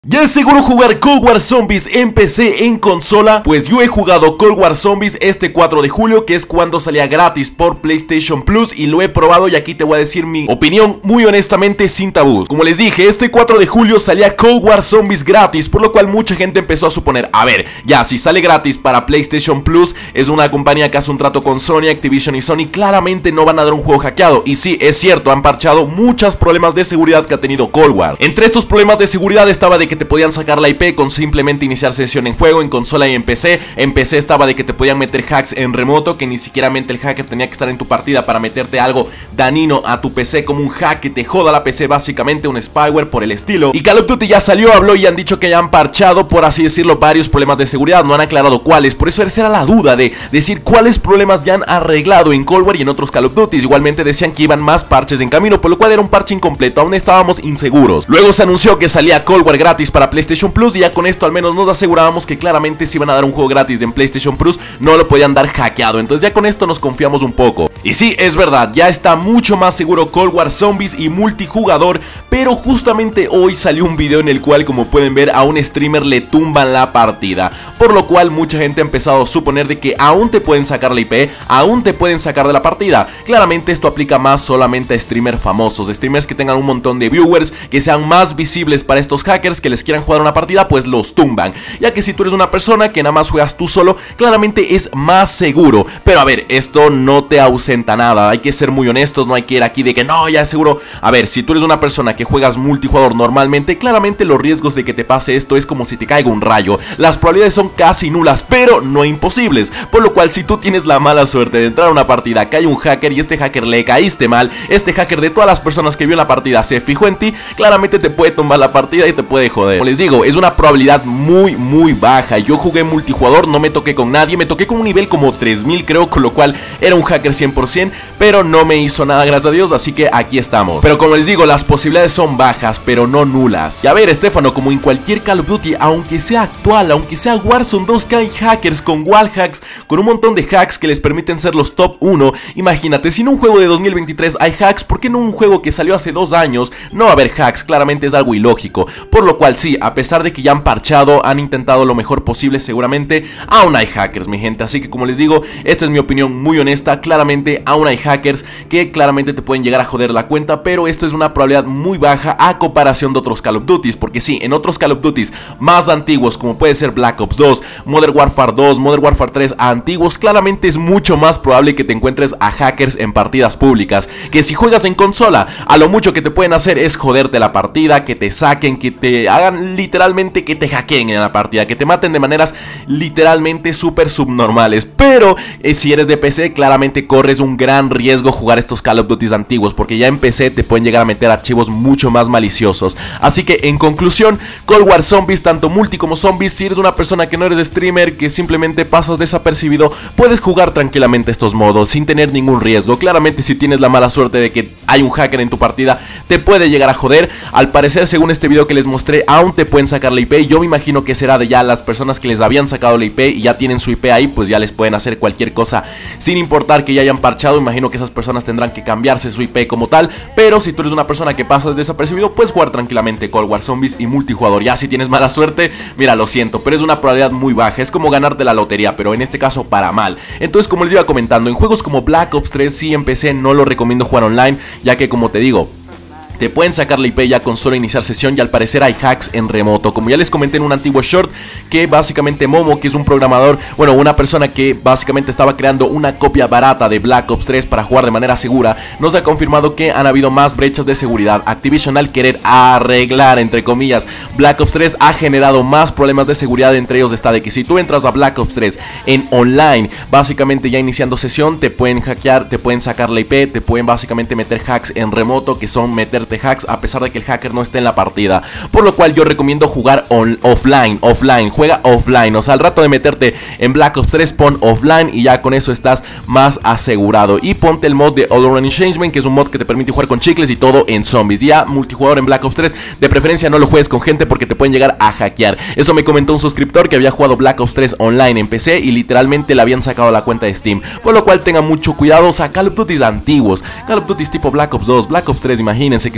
¿Ya es seguro jugar Cold War Zombies en PC en consola? Pues yo he jugado Cold War Zombies este 4 de julio, que es cuando salía gratis por PlayStation Plus, y lo he probado y aquí te voy a decir mi opinión muy honestamente sin tabús. Como les dije, este 4 de julio salía Cold War Zombies gratis, por lo cual mucha gente empezó a suponer, a ver, ya si sale gratis para PlayStation Plus, es una compañía que hace un trato con Sony, Activision y Sony, claramente no van a dar un juego hackeado. Y sí, es cierto, han parchado muchos problemas de seguridad que ha tenido Cold War. Entre estos problemas de seguridad estaba de que te podían sacar la IP con simplemente iniciar sesión en juego, en consola y en PC. En PC estaba de que te podían meter hacks en remoto, que ni siquiera el hacker tenía que estar en tu partida para meterte algo dañino a tu PC, como un hack que te joda la PC, básicamente un spyware por el estilo. Y Call of Duty ya salió, habló y han dicho que ya han parchado, por así decirlo, varios problemas de seguridad. No han aclarado cuáles, por eso esa era la duda de decir cuáles problemas ya han arreglado en Cold War y en otros Call of Duty. Igualmente decían que iban más parches en camino, por lo cual era un parche incompleto, aún estábamos inseguros. Luego se anunció que salía Cold War gratis para PlayStation Plus, y ya con esto al menos nos asegurábamos que claramente si iban a dar un juego gratis en PlayStation Plus no lo podían dar hackeado. Entonces ya con esto nos confiamos un poco. Y sí, es verdad, ya está mucho más seguro Cold War Zombies y multijugador, pero justamente hoy salió un video en el cual, como pueden ver, a un streamer le tumban la partida, por lo cual mucha gente ha empezado a suponer de que aún te pueden sacar la IP, aún te pueden sacar de la partida. Claramente esto aplica más solamente a streamers famosos, streamers que tengan un montón de viewers, que sean más visibles para estos hackers que les quieran jugar una partida, pues los tumban. Ya que si tú eres una persona que nada más juegas tú solo, claramente es más seguro. Pero a ver, esto no te ausenta nada, hay que ser muy honestos, no hay que ir aquí de que no, ya es seguro. A ver, si tú eres una persona que juegas multijugador normalmente, claramente los riesgos de que te pase esto es como si te caiga un rayo. Las probabilidades son casi nulas, pero no imposibles. Por lo cual, si tú tienes la mala suerte de entrar a una partida, que hay un hacker y este hacker le caíste mal, este hacker de todas las personas que vio en la partida se fijó en ti, claramente te puede tumbar la partida y te puede joder. Como les digo, es una probabilidad muy baja. Yo jugué multijugador, no me toqué con nadie, me toqué con un nivel como 3000 creo, con lo cual era un hacker 100%, pero no me hizo nada, gracias a Dios, así que aquí estamos. Pero como les digo, las posibilidades son bajas, pero no nulas. Y a ver, Estefano, como en cualquier Call of Duty, aunque sea actual, aunque sea Warzone 2, que hay hackers con wallhacks, con un montón de hacks que les permiten ser los top 1, imagínate, si en un juego de 2023 hay hacks, ¿por qué en un juego que salió hace 2 años no va a haber hacks? Claramente es algo ilógico. Por lo cual sí, a pesar de que ya han parchado, han intentado lo mejor posible, seguramente aún hay hackers, mi gente. Así que como les digo, esta es mi opinión muy honesta, claramente aún hay hackers que claramente te pueden llegar a joder la cuenta, pero esto es una probabilidad muy baja a comparación de otros Call of Duty, porque sí, en otros Call of Duty más antiguos, como puede ser Black Ops 2, Modern Warfare 2, Modern Warfare 3, antiguos, claramente es mucho más probable que te encuentres a hackers en partidas públicas, que si juegas en consola, a lo mucho que te pueden hacer es joderte la partida, que te saquen, que te hagan literalmente que te hackeen en la partida, que te maten de maneras literalmente súper subnormales. Pero si eres de PC, claramente corres un gran riesgo jugar estos Call of Duty antiguos, porque ya en PC te pueden llegar a meter archivos mucho más maliciosos. Así que en conclusión, Cold War Zombies, tanto multi como zombies, si eres una persona que no eres streamer, que simplemente pasas desapercibido, puedes jugar tranquilamente estos modos sin tener ningún riesgo. Claramente si tienes la mala suerte de que hay un hacker en tu partida, te puede llegar a joder. Al parecer, según este video que les mostré, aún te pueden sacar la IP. Yo me imagino que será de ya las personas que les habían sacado la IP y ya tienen su IP ahí, pues ya les pueden hacer cualquier cosa sin importar que ya hayan parchado. Imagino que esas personas tendrán que cambiarse su IP como tal, pero si tú eres una persona que pasas desapercibido, puedes jugar tranquilamente Cold War Zombies y multijugador. Ya si tienes mala suerte, mira, lo siento, pero es una probabilidad muy baja, es como ganarte la lotería, pero en este caso para mal. Entonces, como les iba comentando, en juegos como Black Ops 3 sí, en PC no lo recomiendo jugar online, ya que como te digo, te pueden sacar la IP ya con solo iniciar sesión, y al parecer hay hacks en remoto. Como ya les comenté en un antiguo short, que básicamente Momo, que es un programador, bueno, una persona que básicamente estaba creando una copia barata de Black Ops 3 para jugar de manera segura, nos ha confirmado que han habido más brechas de seguridad. Activision, al querer arreglar, entre comillas, Black Ops 3, ha generado más problemas de seguridad. Entre ellos está de que si tú entras a Black Ops 3 en online, básicamente ya iniciando sesión, te pueden hackear, te pueden sacar la IP, te pueden básicamente meter hacks en remoto, que son meterte hacks a pesar de que el hacker no esté en la partida. Por lo cual yo recomiendo jugar offline, juega offline. O sea, al rato de meterte en Black Ops 3, pon offline y ya con eso estás más asegurado. Y ponte el mod de Auto-Running Changeman, que es un mod que te permite jugar con chicles y todo en zombies. Ya multijugador en Black Ops 3, de preferencia no lo juegues con gente porque te pueden llegar a hackear. Eso me comentó un suscriptor que había jugado Black Ops 3 online en PC y literalmente le habían sacado la cuenta de Steam. Por lo cual tengan mucho cuidado. O sea, Call of Duty antiguos, Call of Duty tipo Black Ops 2, Black Ops 3, imagínense que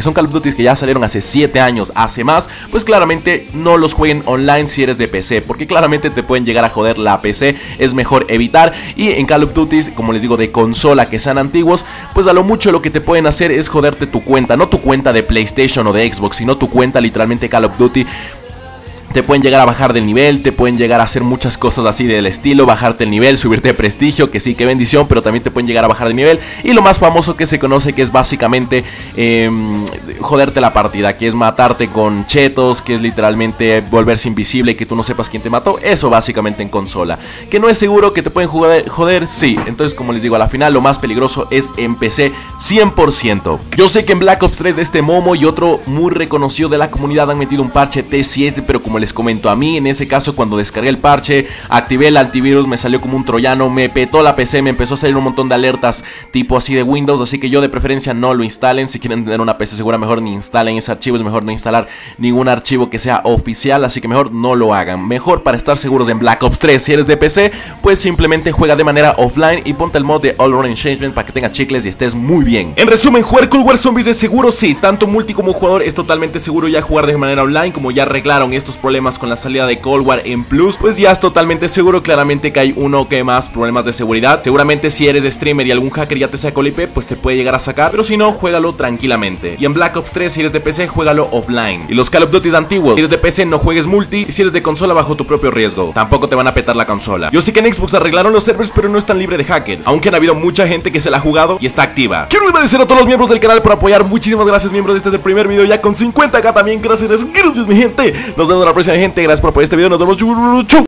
son Call of Duty que ya salieron hace 7 años, hace más, pues claramente no los jueguen online si eres de PC, porque claramente te pueden llegar a joder la PC, es mejor evitar. Y en Call of Duty, como les digo, de consola que sean antiguos, pues a lo mucho lo que te pueden hacer es joderte tu cuenta, no tu cuenta de PlayStation o de Xbox, sino tu cuenta literalmente Call of Duty. Te pueden llegar a bajar del nivel, te pueden llegar a hacer muchas cosas así del estilo, bajarte el nivel, subirte de prestigio, que sí, que bendición, pero también te pueden llegar a bajar de nivel. Y lo más famoso que se conoce, que es básicamente joderte la partida, que es matarte con chetos, que es literalmente volverse invisible y que tú no sepas quién te mató. Eso básicamente en consola. Que no es seguro que te pueden joder, sí. Entonces, como les digo, a la final lo más peligroso es en PC 100%. Yo sé que en Black Ops 3 de este Momo y otro muy reconocido de la comunidad han metido un parche T7, pero como les comento, a mí en ese caso cuando descargué el parche, activé el antivirus, me salió como un troyano, me petó la PC, me empezó a salir un montón de alertas tipo así de Windows, así que yo de preferencia no lo instalen. Si quieren tener una PC segura, mejor ni instalen ese archivo, es mejor no instalar ningún archivo que sea oficial, así que mejor no lo hagan. Mejor para estar seguros en Black Ops 3, si eres de PC, pues simplemente juega de manera offline y ponte el mod de All Around Engagement para que tenga chicles y estés muy bien. En resumen, jugar Cold War Zombies es seguro, sí, tanto multi como jugador es totalmente seguro. Ya jugar de manera online, como ya arreglaron estos problemas con la salida de Cold War en Plus, pues ya es totalmente seguro. Claramente que hay uno que más problemas de seguridad. Seguramente si eres streamer y algún hacker ya te sacó el IP, pues te puede llegar a sacar, pero si no, juégalo tranquilamente. Y en Black Ops 3, si eres de PC, juégalo offline. Y los Call of Duty antiguos, si eres de PC no juegues multi, y si eres de consola bajo tu propio riesgo, tampoco te van a petar la consola. Yo sé que en Xbox arreglaron los servers, pero no están libre de hackers, aunque han habido mucha gente que se la ha jugado y está activa. Quiero agradecer a todos los miembros del canal por apoyar. Muchísimas gracias, miembros. Este es el primer video ya con 50k también. Gracias mi gente. Nos vemos en la próxima, gente. Gracias por apoyar este video. Nos vemos. Chau.